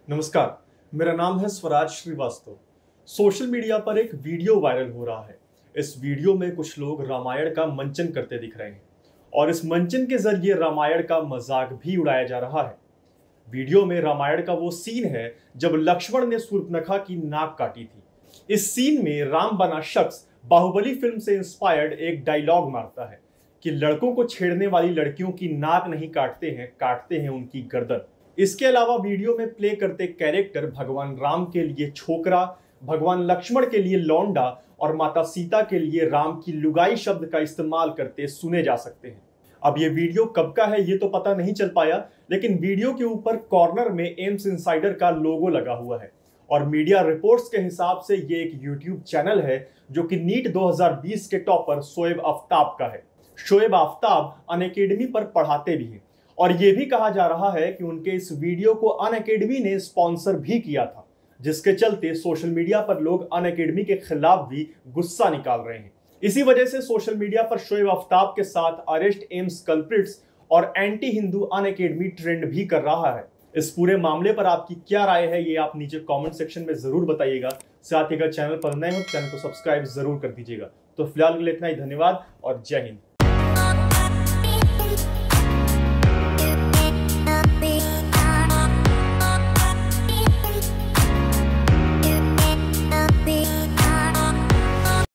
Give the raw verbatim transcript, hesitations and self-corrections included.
नमस्कार, मेरा नाम है स्वराज श्रीवास्तव। सोशल मीडिया पर एक वीडियो वायरल हो रहा है। इस वीडियो में कुछ लोग रामायण का मंचन करते दिख रहे हैं और इस मंचन के जरिए रामायण का मजाक भी उड़ाया जा रहा है। वीडियो में रामायण का वो सीन है जब लक्ष्मण ने शूर्पणखा की नाक काटी थी। इस सीन में राम बना शख्स बाहुबली फिल्म से इंस्पायर्ड एक डायलॉग मारता है कि लड़कों को छेड़ने वाली लड़कियों की नाक नहीं काटते हैं, काटते हैं उनकी गर्दन। इसके अलावा वीडियो में प्ले करते कैरेक्टर भगवान राम के लिए छोकरा, भगवान लक्ष्मण के लिए लौंडा और माता सीता के लिए राम की लुगाई शब्द का इस्तेमाल करते सुने जा सकते हैं। अब ये वीडियो कब का है ये तो पता नहीं चल पाया, लेकिन वीडियो के ऊपर कॉर्नर में एम्स इनसाइडर का लोगो लगा हुआ है और मीडिया रिपोर्ट्स के हिसाब से ये एक यूट्यूब चैनल है जो कि नीट दो हज़ार बीस के टॉपर शोएब आफ्ताब का है। शोएब आफ्ताब अनअकैडमी पर पढ़ाते भी हैं और ये भी कहा जा रहा है कि उनके इस वीडियो को अनअकैडमी ने स्पॉन्सर भी किया था, जिसके चलते सोशल मीडिया पर लोग अनअकैडमी के खिलाफ भी गुस्सा निकाल रहे हैं। इसी वजह से सोशल मीडिया पर शोएब आफ्ताब के साथ अरेस्ट एम्स कल्प्रिट्स और एंटी हिंदू अनअकैडमी ट्रेंड भी कर रहा है। इस पूरे मामले पर आपकी क्या राय है ये आप नीचे कमेंट सेक्शन में जरूर बताइएगा। साथ ही अगर चैनल पर नए हो तो चैनल को सब्सक्राइब जरूर कर दीजिएगा। तो फिलहाल के लिए इतना ही, धन्यवाद और जय हिंद।